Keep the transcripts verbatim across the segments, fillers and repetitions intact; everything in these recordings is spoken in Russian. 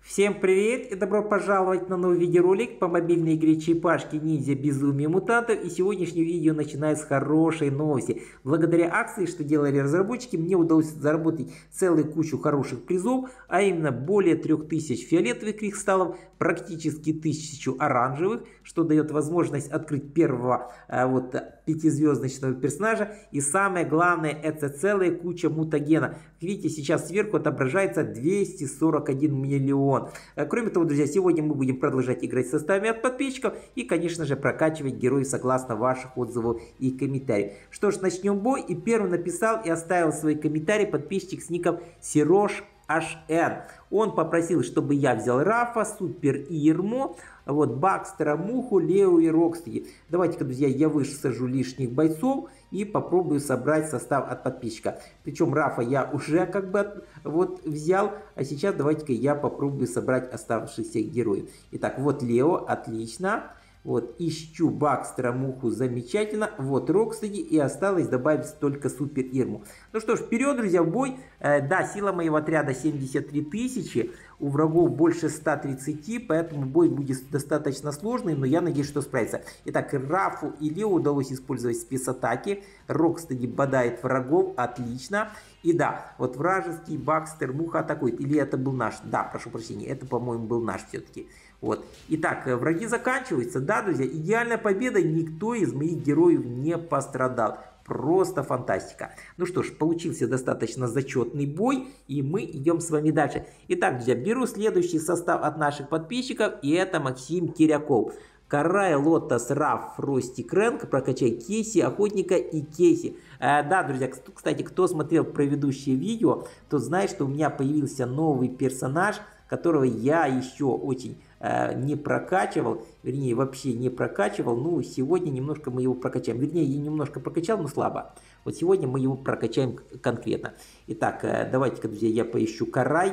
Всем привет и добро пожаловать на новый видеоролик по мобильной игре черепашки ниндзя безумие мутантов. И сегодняшнее видео начинает с хорошей новости. Благодаря акции, что делали разработчики, мне удалось заработать целую кучу хороших призов, а именно более трех тысяч фиолетовых кристаллов, практически тысячу оранжевых, что дает возможность открыть первого а, вот пятизвездочного персонажа. И самое главное, это целая куча мутагена. Видите, сейчас сверху отображается двести сорок один миллион. Кроме того, друзья, сегодня мы будем продолжать играть в составе от подписчиков и, конечно же, прокачивать героев согласно ваших отзывов и комментариев. Что ж, начнем бой. И первым написал и оставил свой комментарий подписчик с ником Сирош эйч эн. Он попросил, чтобы я взял Рафа, Супер и Ермо, вот, Бакстера, Муху, Лео и Рокстеди. Давайте-ка, друзья, я высажу лишних бойцов и попробую собрать состав от подписчика. Причем Рафа я уже как бы вот взял, а сейчас давайте-ка я попробую собрать оставшихся героев. Итак, вот Лео, отлично. Вот, ищу Бакстера, Муху, замечательно. Вот Рокстеди, и осталось добавить только Супер Ирму. Ну что ж, вперед, друзья, в бой. Э, да, сила моего отряда семьдесят три тысячи, у врагов больше ста тридцати, поэтому бой будет достаточно сложный, но я надеюсь, что справится. Итак, Рафу и Лео удалось использовать спецатаки. Рокстеди бодает врагов, отлично. И да, вот вражеский Бакстер, Муха атакует. Или это был наш? Да, прошу прощения, это, по-моему, был наш все-таки. Вот. Итак, враги заканчиваются. Да, друзья, идеальная победа. Никто из моих героев не пострадал. Просто фантастика. Ну что ж, получился достаточно зачетный бой, и мы идем с вами дальше. Итак, друзья, беру следующий состав от наших подписчиков, и это Максим Киряков. Карай, Лотос, Раф, Фрости, Крэнк, прокачай Кейси, Охотника и Кейси. Э, да, друзья, кстати, кто смотрел предыдущее видео, тот знает, что у меня появился новый персонаж, которого я еще очень э, не прокачивал, вернее, вообще не прокачивал. Ну, сегодня немножко мы его прокачаем. Вернее, я немножко прокачал, но слабо. Вот сегодня мы его прокачаем конкретно. Итак, э, давайте-ка, друзья, я поищу Карай.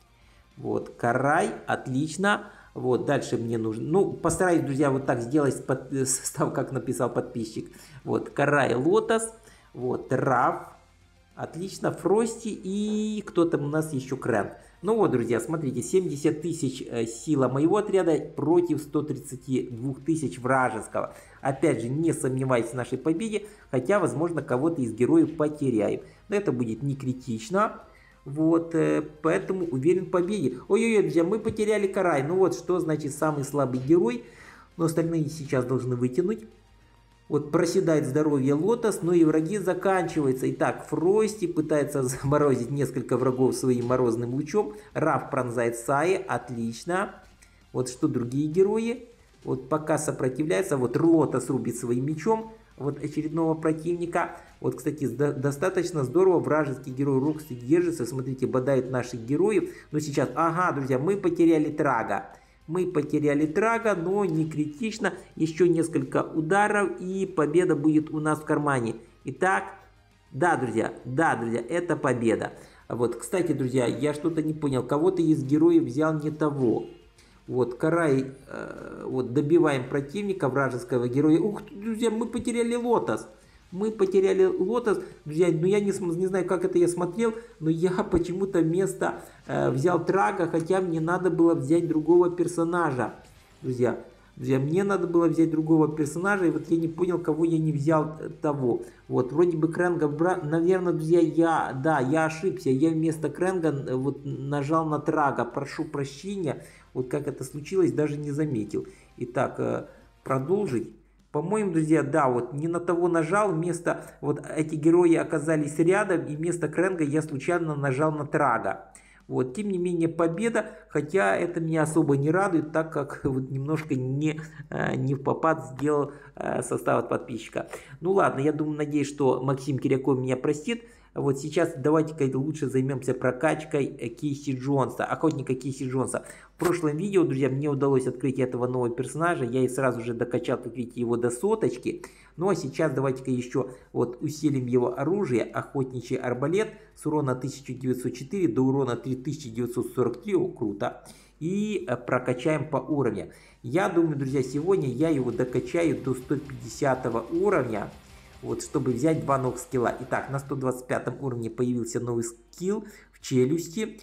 Вот, Карай, отлично. Вот, дальше мне нужно, ну, постараюсь, друзья, вот так сделать под, состав, как написал подписчик. Вот, Карай, Лотос, вот, Раф, отлично, Фрости и кто там у нас еще, Крэнк. Ну вот, друзья, смотрите, семьдесят тысяч э, сила моего отряда против ста тридцати двух тысяч вражеского. Опять же, не сомневаюсь в нашей победе, хотя, возможно, кого-то из героев потеряем. Но это будет не критично. Вот, э, поэтому уверен в победе. Ой-ой-ой, друзья, мы потеряли Карай. Ну вот, что значит самый слабый герой. Но остальные сейчас должны вытянуть. Вот, проседает здоровье Лотос, но и враги заканчиваются. Итак, Фрости пытается заморозить несколько врагов своим морозным лучом. Раф пронзает Саи, отлично. Вот что другие герои. Вот пока сопротивляется. Вот Лотос рубит своим мечом вот очередного противника. Вот, кстати, достаточно здорово вражеский герой Рокстеди держится. Смотрите, бодает наших героев. Но сейчас, ага, друзья, мы потеряли Трага. Мы потеряли Трага, но не критично. Еще несколько ударов, и победа будет у нас в кармане. Итак, да, друзья, да, друзья, это победа. Вот, кстати, друзья, я что-то не понял. Кого-то из героев взял не того. Вот, Карай, э, вот, добиваем противника, вражеского героя. Ух, друзья, мы потеряли Лотос. Мы потеряли Лотос, друзья, но я не, не знаю, как это я смотрел, но я почему-то вместо э, взял Трага, хотя мне надо было взять другого персонажа, друзья. Друзья, мне надо было взять другого персонажа, и вот я не понял, кого я не взял того. Вот, вроде бы Крэнга, наверное, друзья, я, да, я ошибся, я вместо Крэнга вот нажал на Трага, прошу прощения, вот как это случилось, даже не заметил. Итак, э, продолжить. По-моему, друзья, да, вот не на того нажал, вместо, вот эти герои оказались рядом, и вместо Крэнга я случайно нажал на Трага. Вот, тем не менее, победа, хотя это меня особо не радует, так как вот немножко не, не в попад сделал состав от подписчика. Ну ладно, я думаю, надеюсь, что Максим Киряков меня простит. Вот сейчас давайте-ка лучше займемся прокачкой Кейси Джонса, охотника Кейси Джонса. В прошлом видео, друзья, мне удалось открыть этого нового персонажа. Я и сразу же докачал, как видите, его до соточки. Ну а сейчас давайте-ка еще вот усилим его оружие. Охотничий арбалет с урона тысяча девятьсот четыре до урона три тысячи девятьсот сорок три. О, круто. И прокачаем по уровню. Я думаю, друзья, сегодня я его докачаю до сто пятидесятого уровня. Вот, чтобы взять два новых скилла. Итак, на сто двадцать пятом уровне появился новый скилл в челюсти.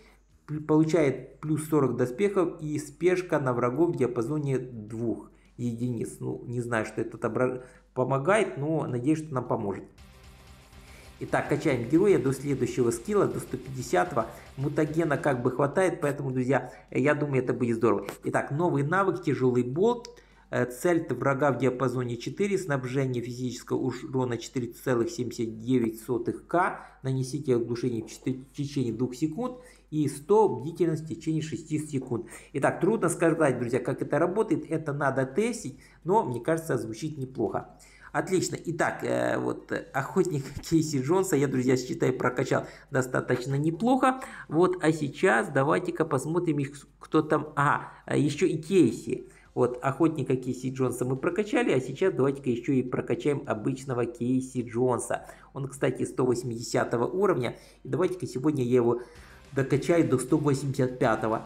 получает плюс сорок доспехов и спешка на врагов в диапазоне двух единиц. Ну, не знаю, что это отображ... помогает, но надеюсь, что нам поможет. Итак, качаем героя до следующего скилла, до сто пятидесятого. Мутагена как бы хватает, поэтому, друзья, я думаю, это будет здорово. Итак, новый навык, тяжелый болт. Цель врага в диапазоне четыре, снабжение физического урона четыре целых семьдесят девять сотых ка, нанесите оглушение в течение двух секунд и сто бдительность в течение шести секунд. Итак, трудно сказать, друзья, как это работает, это надо тестить, но мне кажется, звучит неплохо. Отлично. Итак, э, вот охотник Кейси Джонса я, друзья, считаю, прокачал достаточно неплохо. Вот, а сейчас давайте-ка посмотрим, кто там. Ага, еще и Кейси. Вот, охотника Кейси Джонса мы прокачали, а сейчас давайте-ка еще и прокачаем обычного Кейси Джонса. Он, кстати, сто восьмидесятого уровня. И давайте-ка сегодня я его докачаю до сто восемьдесят пятого.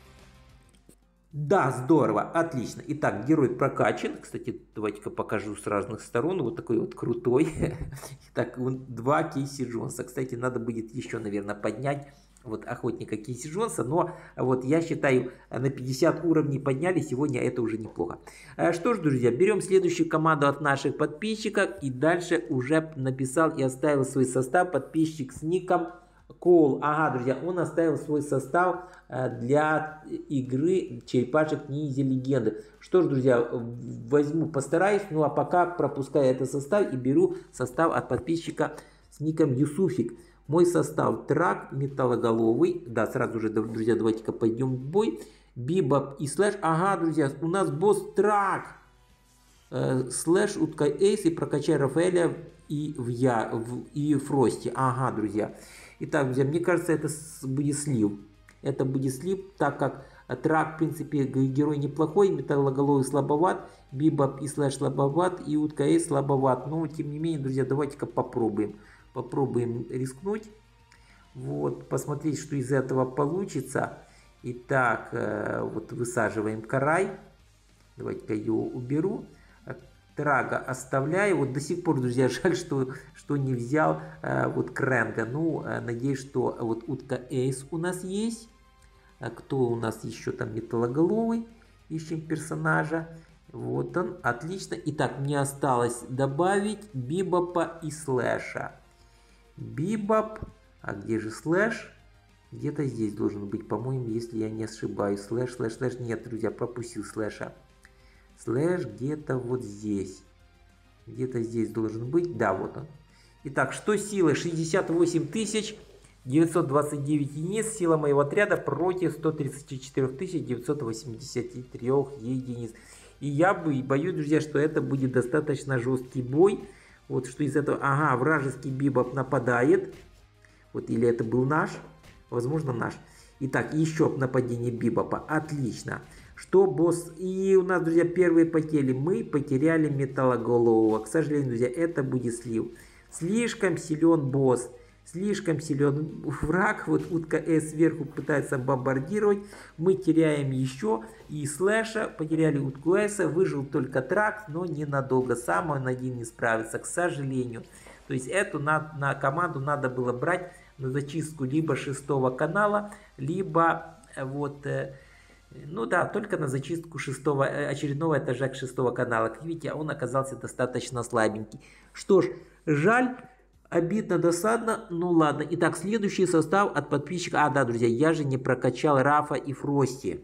Да, здорово, отлично. Итак, герой прокачан. Кстати, давайте-ка покажу с разных сторон. Вот такой вот крутой. Итак, два Кейси Джонса. Кстати, надо будет еще, наверное, поднять вот охотника Кейси Джонса. Но вот я считаю, на пятьдесят уровней подняли. Сегодня это уже неплохо. Что ж, друзья, берем следующую команду от наших подписчиков. И дальше уже написал и оставил свой состав подписчик с ником Кол. Ага, друзья, он оставил свой состав для игры черепашек ниндзя легенды. Что ж, друзья, возьму, постараюсь. Ну а пока пропускаю этот состав и беру состав от подписчика с ником Юсуфик. Мой состав: Трак, Металлоголовый. Да, сразу же, друзья, давайте-ка пойдем в бой. Бибоп и Слэш. Ага, друзья, у нас босс Трак. Э, слэш, Утка Эйс, и прокачай Рафаэля и, в я, в, и Фрости. Ага, друзья. Итак, друзья, мне кажется, это будет слив. Это будет слив, так как Трак, в принципе, герой неплохой, Металлоголовый слабоват, Бибоп и Слэш слабоват, и Утка Эйс слабоват. Но, тем не менее, друзья, давайте-ка попробуем. Попробуем рискнуть. Вот, посмотреть, что из этого получится. Итак, вот высаживаем Карай. Давайте-ка его уберу. Трага оставляю. Вот до сих пор, друзья, жаль, что, что не взял э, вот Кренга. Ну, э, надеюсь, что вот Утка Эйс у нас есть. А кто у нас еще там? Металлоголовый. Ищем персонажа. Вот он. Отлично. Итак, мне осталось добавить Бибопа и Слэша. Бибоп. А где же Слэш? Где-то здесь должен быть, по-моему, если я не ошибаюсь. Слэш, Слэш, Слэш. Нет, друзья, пропустил Слэша. Слэш где-то вот здесь. Где-то здесь должен быть. Да, вот он. Итак, что силы? шестьдесят восемь тысяч девятьсот двадцать девять единиц. Сила моего отряда против ста тридцати четырёх тысяч девятисот восьмидесяти трёх единиц. И я боюсь, друзья, что это будет достаточно жесткий бой. Вот что из этого. Ага, вражеский Бибоп нападает. Вот, или это был наш? Возможно, наш. Итак, еще нападение Бибопа. Отлично. Что босс? И у нас, друзья, первые потери. Мы потеряли Металлоголового. К сожалению, друзья, это будет слив. Слишком силен босс. Слишком силен враг. Вот Утка Эйс сверху пытается бомбардировать. Мы теряем еще и Слэша. Потеряли Утку Эйса. Выжил только Трак, но ненадолго. Сам он один не справится, к сожалению. То есть эту на, на команду надо было брать на зачистку либо шестого канала, либо вот... Ну да, только на зачистку шестого, очередного этажа шестого канала. Как видите, он оказался достаточно слабенький. Что ж, жаль, обидно, досадно, ну ладно. Итак, следующий состав от подписчика. А, да, друзья, я же не прокачал Рафа и Фрости.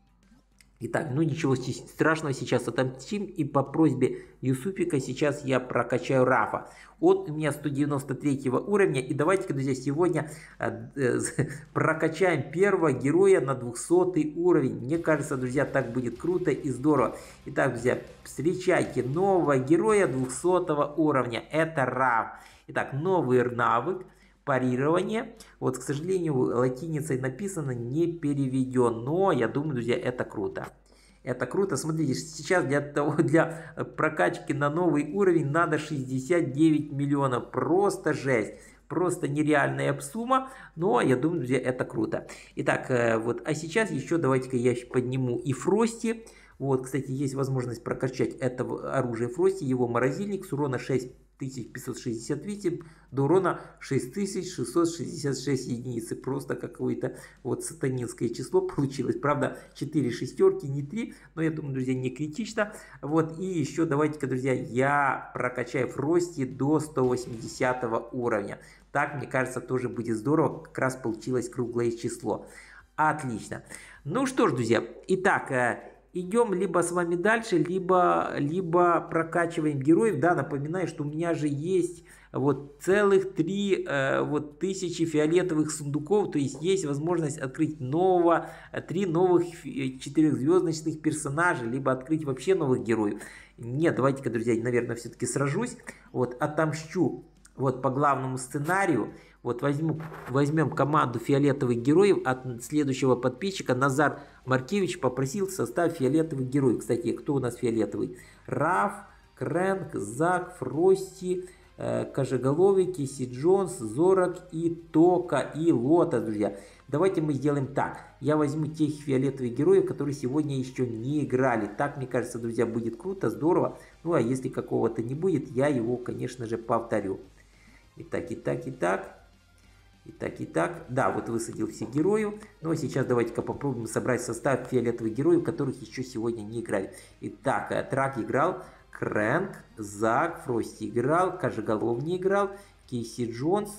Итак, ну ничего страшного, сейчас отомстим. И по просьбе Юсуфика сейчас я прокачаю Рафа. Он у меня сто девяносто третьего уровня. И давайте-ка, друзья, сегодня э, э, прокачаем первого героя на двухсотый уровень. Мне кажется, друзья, так будет круто и здорово. Итак, друзья, встречайте нового героя двухсотого уровня. Это Раф. Итак, новый навык. Парирование. Вот, к сожалению, латиницей написано, не переведен. Но я думаю, друзья, это круто. Это круто. Смотрите, сейчас для, того, для прокачки на новый уровень надо шестьдесят девять миллионов. Просто жесть. Просто нереальная сумма. Но я думаю, друзья, это круто. Итак, вот, а сейчас еще давайте-ка я подниму и Фрости. Вот, кстати, есть возможность прокачать это оружие Фрости. Его морозильник с урона шесть тысяч пятьсот шестьдесят восемь, до урона шесть тысяч шестьсот шестьдесят шесть единиц. Просто какое-то вот сатанинское число получилось. Правда, четыре шестерки, не три, но я думаю, друзья, не критично. Вот, и еще давайте-ка, друзья, я прокачаю Фрости до сто восьмидесятого уровня. Так, мне кажется, тоже будет здорово. Как раз получилось круглое число. Отлично. Ну что ж, друзья, итак, идем либо с вами дальше, либо, либо прокачиваем героев. Да, напоминаю, что у меня же есть вот целых три э, вот тысячи фиолетовых сундуков. То есть есть возможность открыть нового, три новых четырехзвездочных персонажей, либо открыть вообще новых героев. Нет, давайте-ка, друзья, наверное, все-таки сражусь. Вот, отомщу вот по главному сценарию. Вот возьму, возьмем команду фиолетовых героев от следующего подписчика. Назар Маркевич попросил состав фиолетовых героев. Кстати, кто у нас фиолетовый? Раф, Крэнк, Зак, Фрости, э, Кожеголовый, Кейси Джонс, Зорок и Тока и Лота, друзья. Давайте мы сделаем так. Я возьму тех фиолетовых героев, которые сегодня еще не играли. Так, мне кажется, друзья, будет круто, здорово. Ну, а если какого-то не будет, я его, конечно же, повторю. Итак, итак, итак. Итак, итак, да, вот высадил всех героев. Ну а сейчас давайте-ка попробуем собрать состав фиолетовых героев, которых еще сегодня не играли. Итак, Трак играл, Крэнк, Зак, Фрости играл, Кожеголов не играл, Кейси Джонс,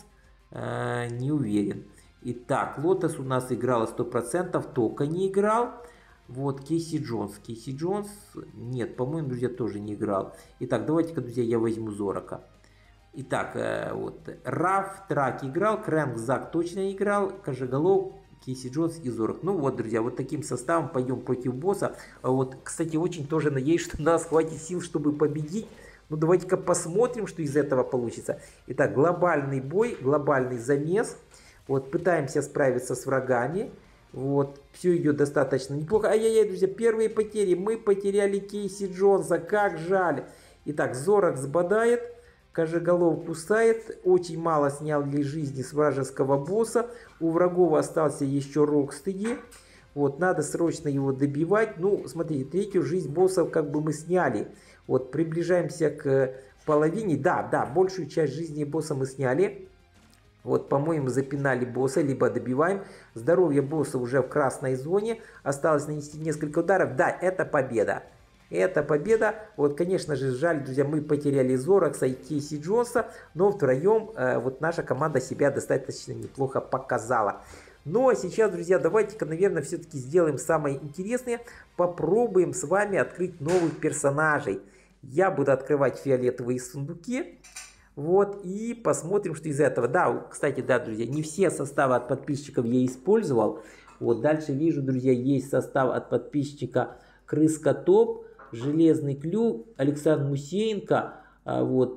э, не уверен. Итак, Лотос у нас играла сто процентов, Тока не играл. Вот, Кейси Джонс. Кейси Джонс, нет, по-моему, друзья, тоже не играл. Итак, давайте-ка, друзья, я возьму Зорока. Итак, вот, Раф, Трак играл, Крэнк, Зак точно играл, Кожеголов, Кейси Джонс и Зорок. Ну вот, друзья, вот таким составом пойдем против босса. Вот, кстати, очень тоже надеюсь, что у нас хватит сил, чтобы победить. Ну, давайте-ка посмотрим, что из этого получится. Итак, глобальный бой, глобальный замес. Вот, пытаемся справиться с врагами. Вот, все идет достаточно неплохо. Ай-яй-яй, друзья, первые потери. Мы потеряли Кейси Джонса, как жаль. Итак, Зорок сбодает. Кожеголов кусает, очень мало сняли жизни с вражеского босса, у врагов остался еще Рокстеди, вот, надо срочно его добивать. Ну, смотрите, третью жизнь боссов как бы мы сняли, вот, приближаемся к половине, да, да, большую часть жизни босса мы сняли, вот, по-моему, запинали босса, либо добиваем, здоровье босса уже в красной зоне, осталось нанести несколько ударов, да, это победа. Это победа. Вот, конечно же, жаль, друзья, мы потеряли Зорокса и Кейси Джонса, но втроем э, вот наша команда себя достаточно неплохо показала. Ну а сейчас, друзья, давайте-ка, наверное, все-таки сделаем самое интересное. Попробуем с вами открыть новых персонажей. Я буду открывать фиолетовые сундуки. Вот, и посмотрим, что из этого. Да, кстати, да, друзья, не все составы от подписчиков я использовал. Вот, дальше вижу, друзья, есть состав от подписчика Крыска Топ, Железный Клюв, Александр Мусеенко, вот,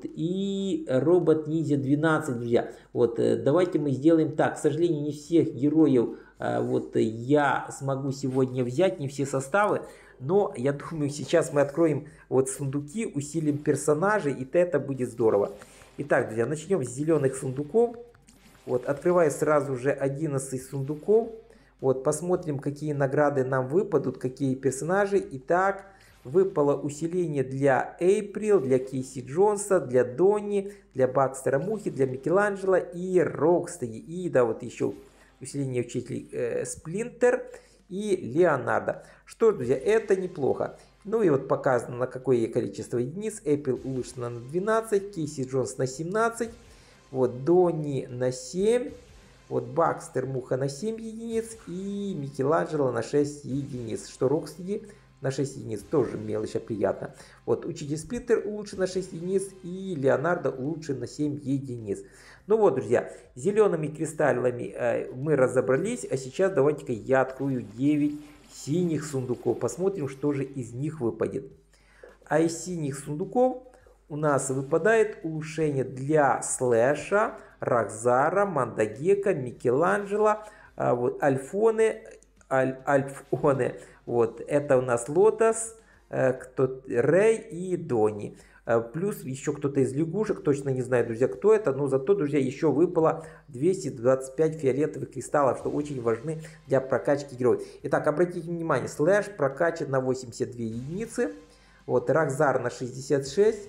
и Робот Ниндзя двенадцать, друзья. Вот, давайте мы сделаем так. К сожалению, не всех героев вот, я смогу сегодня взять, не все составы. Но я думаю, сейчас мы откроем вот сундуки, усилим персонажей, и это будет здорово. Итак, друзья, начнем с зеленых сундуков. Вот, открываю сразу же одиннадцать сундуков. Вот, посмотрим, какие награды нам выпадут, какие персонажи. Итак, выпало усиление для Эйприл, для Кейси Джонса, для Донни, для Бакстера Мухи, для Микеланджело и Рокстеди. И да, вот еще усиление учителей э, Сплинтер и Леонардо. Что ж, друзья, это неплохо. Ну и вот показано, на какое количество единиц. Эйприл улучшена на двенадцать, Кейси Джонс на семнадцать, вот Донни на семь. Вот Бакстер Муха на семь единиц и Микеланджело на шесть единиц. Что Рокстеди на шесть единиц, тоже мелочь, а приятно. Вот учитель Сплинтер улучшен на шесть единиц и Леонардо улучшен на семь единиц. Ну вот, друзья, зелеными кристаллами э, мы разобрались, а сейчас давайте-ка я открою девять синих сундуков. Посмотрим, что же из них выпадет. А из синих сундуков у нас выпадает улучшение для Слэша, Рокзара, Мандагека, Микеланджело, э, вот, Альфоны, Аль, Альфоны. Вот, это у нас Лотос, э, кто, Рэй и Донни. Э, плюс еще кто-то из лягушек, точно не знаю, друзья, кто это, но зато, друзья, еще выпало двести двадцать пять фиолетовых кристаллов, что очень важны для прокачки героев. Итак, обратите внимание, Слэш прокачан на восемьдесят две единицы, вот, Рокзар на шестьдесят шесть,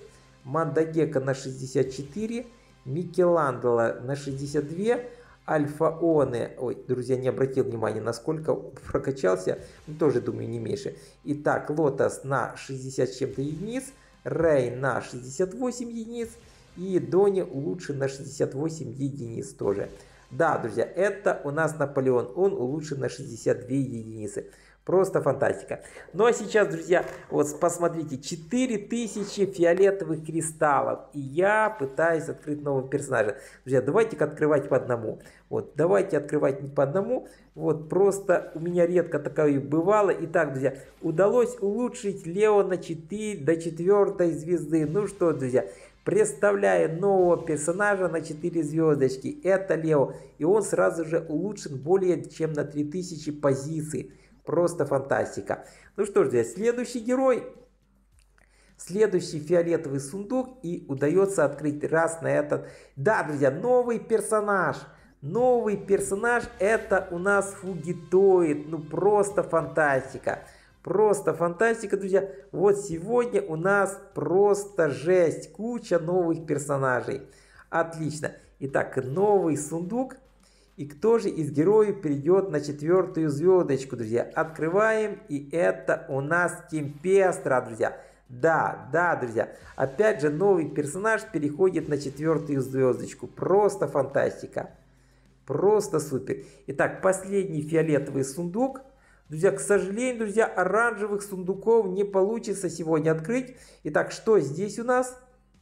Мандагека на шестьдесят четыре, Микеланджело на шестьдесят два, Альфа-Оне, ой, друзья, не обратил внимания, насколько прокачался, ну, тоже, думаю, не меньше. Итак, Лотос на шестьдесят с чем-то единиц, Рей на шестьдесят восемь единиц и Дони улучшен на шестьдесят восемь единиц тоже. Да, друзья, это у нас Наполеон, он улучшен на шестьдесят две единицы. Просто фантастика. Ну а сейчас, друзья, вот посмотрите, четыре тысячи фиолетовых кристаллов. И я пытаюсь открыть нового персонажа. Друзья, давайте-ка открывать по одному. Вот, давайте открывать не по одному. Вот, просто у меня редко такое бывало. Итак, друзья, удалось улучшить Лео на четыре до четвёртой звезды. Ну что, друзья, представляю нового персонажа на четыре звездочки. Это Лео. И он сразу же улучшен более чем на три тысячи позиций. Просто фантастика. Ну что ж, друзья, следующий герой. Следующий фиолетовый сундук. И удается открыть раз на этот. Да, друзья, новый персонаж. Новый персонаж. Это у нас Фугитоид. Ну просто фантастика. Просто фантастика, друзья. Вот сегодня у нас просто жесть. Куча новых персонажей. Отлично. Итак, новый сундук. И кто же из героев перейдет на четвертую звездочку, друзья? Открываем, и это у нас Темпестра, друзья. Да, да, друзья. Опять же, новый персонаж переходит на четвертую звездочку. Просто фантастика. Просто супер. Итак, последний фиолетовый сундук. Друзья, к сожалению, друзья, оранжевых сундуков не получится сегодня открыть. Итак, что здесь у нас?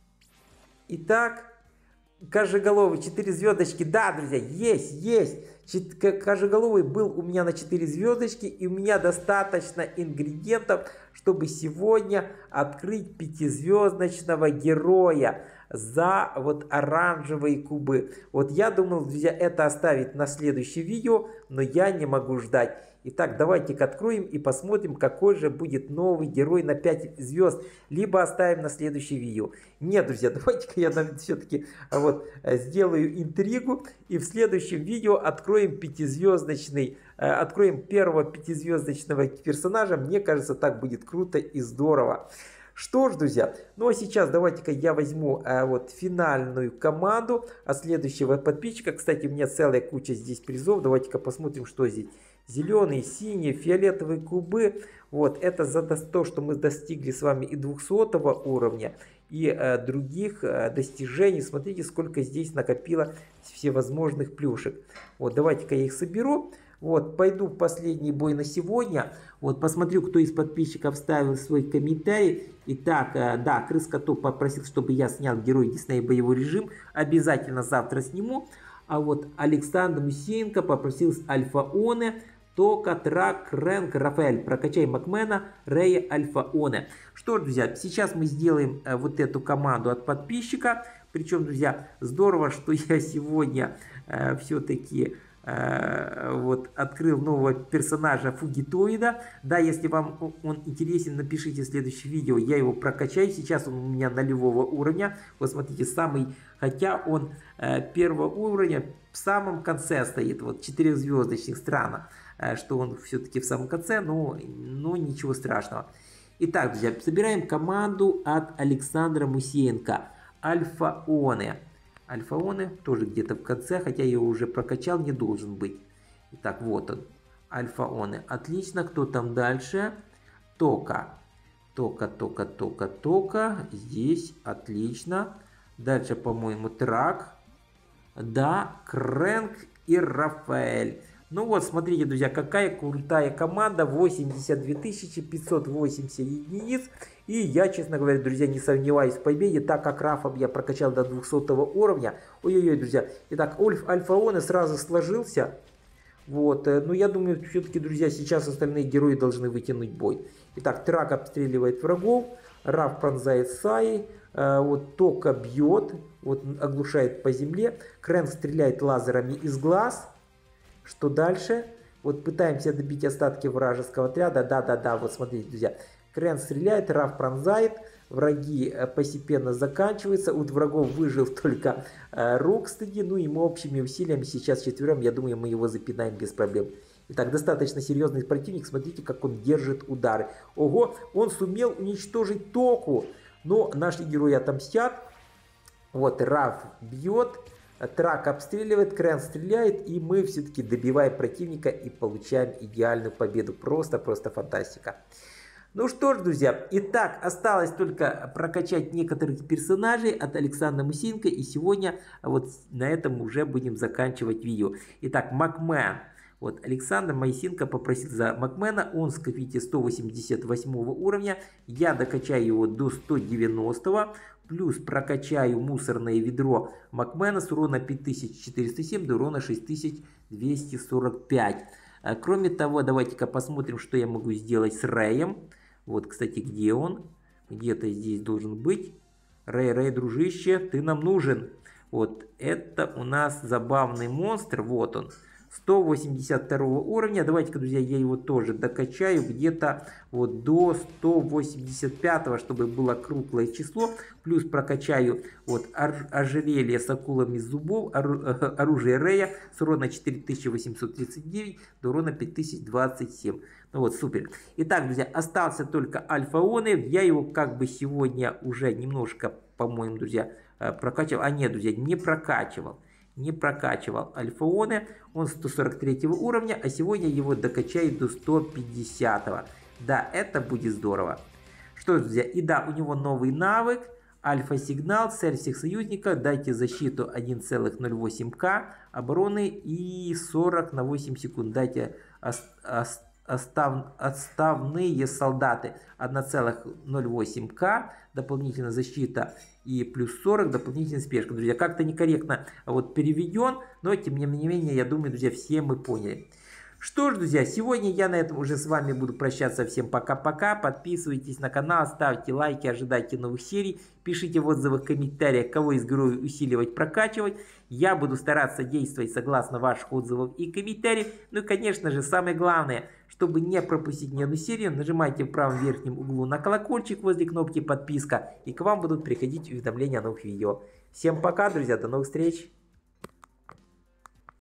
Итак... Кожеголовый, четыре звездочки. Да, друзья, есть, есть. Кожеголовый был у меня на четыре звездочки. И у меня достаточно ингредиентов, чтобы сегодня открыть пятизвездочного героя за вот оранжевые кубы. Вот я думал, друзья, это оставить на следующее видео, но я не могу ждать. Итак, давайте-ка откроем и посмотрим, какой же будет новый герой на пять звезд. Либо оставим на следующее видео. Нет, друзья, давайте-ка я все-таки вот сделаю интригу. И в следующем видео откроем пятизвездочный, откроем первого пятизвездочного персонажа. Мне кажется, так будет круто и здорово. Что ж, друзья, ну а сейчас давайте-ка я возьму а, вот финальную команду от следующего подписчика. Кстати, у меня целая куча здесь призов. Давайте-ка посмотрим, что здесь. Зеленые, синие, фиолетовые кубы. Вот, это за то, что мы достигли с вами и двухсотого уровня, и э, других э, достижений. Смотрите, сколько здесь накопило всевозможных плюшек. Вот, давайте-ка я их соберу. Вот, пойду в последний бой на сегодня. Вот, посмотрю, кто из подписчиков ставил свой комментарий. Итак, э, да, Крыс-Котов попросил, чтобы я снял герой Дисней боевой режим. Обязательно завтра сниму. А вот Александр Мусеенко попросил с Альфа-Оне, Тока, Трак, Рэнк, Рафаэль. Прокачай Макмена, Рея, Альфа-Оне. Что ж, друзья, сейчас мы сделаем э, вот эту команду от подписчика. Причем, друзья, здорово, что я сегодня э, все-таки... вот открыл нового персонажа Фугитоида. Да, если вам он интересен, напишите в следующее видео, я его прокачаю. Сейчас он у меня нулевого уровня. Вот смотрите, самый, хотя он э, первого уровня в самом конце стоит, вот четырехзвездочных, странно, э, что он все-таки в самом конце, но, но ничего страшного. Итак, друзья, собираем команду от Александра Мусеенко. Альфа-Оне. Альфа-Оне тоже где-то в конце, хотя я его уже прокачал, не должен быть. Итак, вот он. Альфа-Оне. Отлично. Кто там дальше? Тока. Тока, Тока, Тока, Тока. Здесь. Отлично. Дальше, по-моему, Трак. Да, Крэнк и Рафаэль. Ну вот, смотрите, друзья, какая крутая команда. восемьдесят две тысячи пятьсот восемьдесят единиц. И я, честно говоря, друзья, не сомневаюсь в победе, так как Рафа я прокачал до двухсотого уровня. Ой-ой-ой, друзья. Итак, Альфа-Оне сразу сложился. Вот, но я думаю, все-таки, друзья, сейчас остальные герои должны вытянуть бой. Итак, Трак обстреливает врагов, Раф пронзает Саи, вот Тока бьет, вот оглушает по земле, Крэнк стреляет лазерами из глаз. Что дальше? Вот пытаемся добить остатки вражеского отряда. Да-да-да, вот смотрите, друзья. Крэнк стреляет, Раф пронзает, враги постепенно заканчиваются, от врагов выжил только э, Рокстеди, ну и мы общими усилиями сейчас четвером, я думаю, мы его запинаем без проблем. Итак, достаточно серьезный противник, смотрите, как он держит удары. Ого, он сумел уничтожить Току, Но наши герои отомстят. Вот Раф бьет, Трак обстреливает, Крен стреляет, и мы все-таки добиваем противника и получаем идеальную победу. Просто-просто фантастика. Ну что ж, друзья, итак, осталось только прокачать некоторых персонажей от Александра Мусинко, и сегодня вот на этом уже будем заканчивать видео. Итак, Макмен. Вот Александр Моисенко попросил за Макмена, он с, как видите, сто восемьдесят восьмого уровня, я докачаю его до сто девяностого, плюс прокачаю мусорное ведро Макмена с урона пять тысяч четыреста семь до урона шесть тысяч двести сорок пять. Кроме того, давайте-ка посмотрим, что я могу сделать с Рэем. Вот, кстати, где он? Где-то здесь должен быть. Рэй, Рэй, дружище, ты нам нужен. Вот, это у нас забавный монстр, вот он. сто восемьдесят второго уровня. Давайте-ка, друзья, я его тоже докачаю где-то вот до сто восемьдесят пятого, чтобы было круглое число. Плюс прокачаю вот ожерелье с акулами зубов, оружие Рэя с урона четыре тысячи восемьсот тридцать девять до урона пять тысяч двадцать семь. Ну вот, супер. Итак, друзья, остался только Альфа-Оны. Я его как бы сегодня уже немножко, по-моему, друзья, прокачивал. А нет, друзья, не прокачивал. Не прокачивал Альфа-Оны. Он сто сорок третьего уровня, а сегодня его докачаю до сто пятидесятого. Да, это будет здорово. Что ж, друзья, и да, у него новый навык. Альфа-сигнал, цель всех союзников, дайте защиту один целых ноль восемь ка, обороны и сорок на восемь секунд. Дайте Остав, отставные солдаты один целых ноль восемь ка, дополнительная защита и плюс сорок, дополнительная спешка. Друзья, как-то некорректно вот переведен, но тем не менее, я думаю, друзья, все мы поняли. Что ж, друзья, сегодня я на этом уже с вами буду прощаться. Всем пока-пока. Подписывайтесь на канал, ставьте лайки, ожидайте новых серий. Пишите в отзывах, комментариях, кого из героев усиливать, прокачивать. Я буду стараться действовать согласно ваших отзывов и комментариев. Ну и, конечно же, самое главное, чтобы не пропустить ни одну серию, нажимайте в правом верхнем углу на колокольчик возле кнопки подписка. И к вам будут приходить уведомления о новых видео. Всем пока, друзья, до новых встреч.